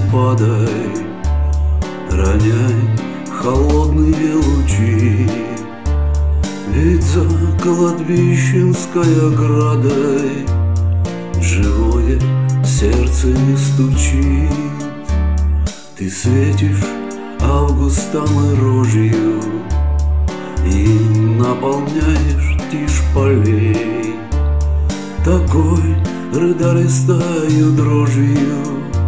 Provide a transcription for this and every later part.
падай, роняй холодные лучи. Ведь за кладбищенской оградой живое сердце не стучит. Ты светишь августом и рожью и наполняешь тишь полей. Такой рыдалистою дрожью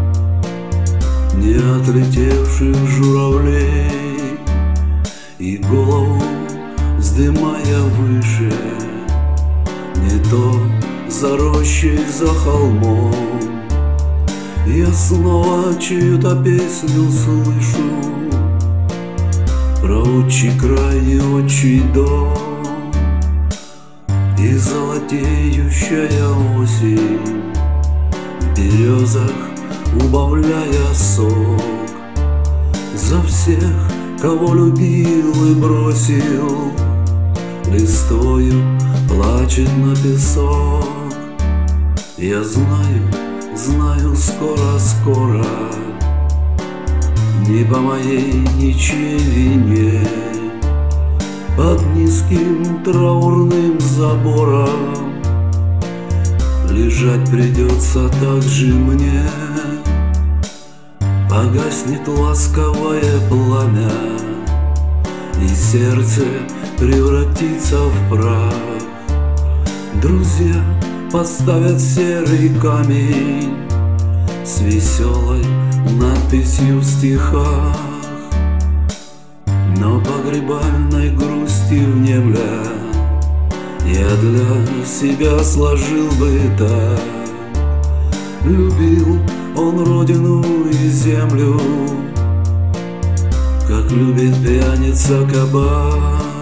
не отлетевших журавлей. И голову вздымая выше, не то за рощей, за холмом, я снова чью-то песню слышу про отчий край и отчий дом. И золотеющая осень в березах убавляя сок за всех, кого любил и бросил, листвою плачет на песок. Я знаю, знаю, скоро-скоро не по моей ничьей вине под низким траурным забором лежать придется также мне. Погаснет ласковое пламя, и сердце превратится в прах. Друзья поставят серый камень с веселой надписью в стихах, но погребальной грусти внемля я для себя сложил бы так. Любил он родину и землю, как любит пьяница кабак.